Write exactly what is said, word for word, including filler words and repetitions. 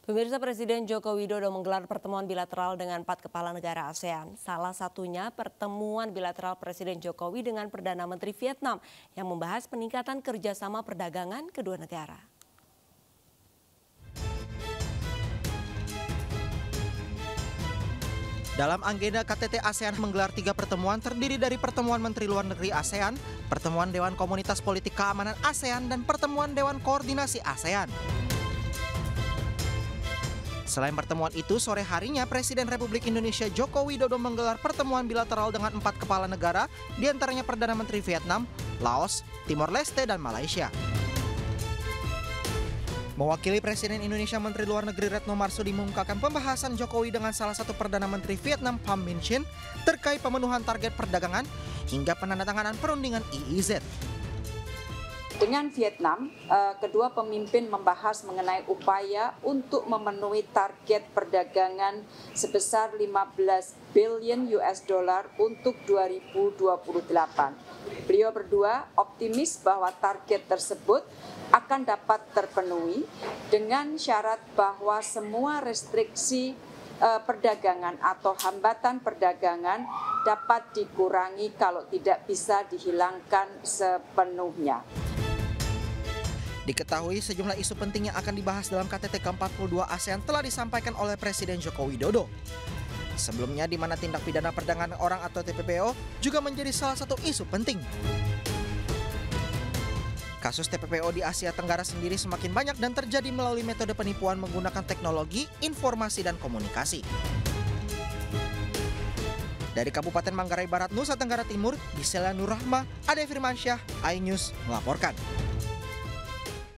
Pemirsa, Presiden Joko Widodo menggelar pertemuan bilateral dengan empat kepala negara ASEAN. Salah satunya pertemuan bilateral Presiden Jokowi dengan Perdana Menteri Vietnam yang membahas peningkatan kerjasama perdagangan kedua negara. Dalam agenda K T T ASEAN menggelar tiga pertemuan terdiri dari pertemuan Menteri Luar Negeri ASEAN, pertemuan Dewan Komunitas Politik Keamanan ASEAN, dan pertemuan Dewan Koordinasi ASEAN. Selain pertemuan itu, sore harinya Presiden Republik Indonesia Joko Widodo menggelar pertemuan bilateral dengan empat kepala negara, diantaranya Perdana Menteri Vietnam, Laos, Timor Leste, dan Malaysia. Mewakili Presiden Indonesia, Menteri Luar Negeri Retno Marsudi mengungkapkan pembahasan Jokowi dengan salah satu Perdana Menteri Vietnam Pham Minh Chinh terkait pemenuhan target perdagangan hingga penandatanganan perundingan E E Z. Dengan Vietnam, kedua pemimpin membahas mengenai upaya untuk memenuhi target perdagangan sebesar lima belas billion U S dollar untuk dua ribu dua puluh delapan. Beliau berdua optimis bahwa target tersebut akan dapat terpenuhi dengan syarat bahwa semua restriksi perdagangan atau hambatan perdagangan dapat dikurangi kalau tidak bisa dihilangkan sepenuhnya. Diketahui sejumlah isu penting yang akan dibahas dalam K T T ke empat puluh dua ASEAN telah disampaikan oleh Presiden Joko Widodo. Sebelumnya, di mana tindak pidana perdagangan orang atau T P P O juga menjadi salah satu isu penting. Kasus T P P O di Asia Tenggara sendiri semakin banyak dan terjadi melalui metode penipuan menggunakan teknologi, informasi, dan komunikasi. Dari Kabupaten Manggarai Barat, Nusa Tenggara Timur, Gisela Nurrahma, Ade Firmansyah, iNews melaporkan.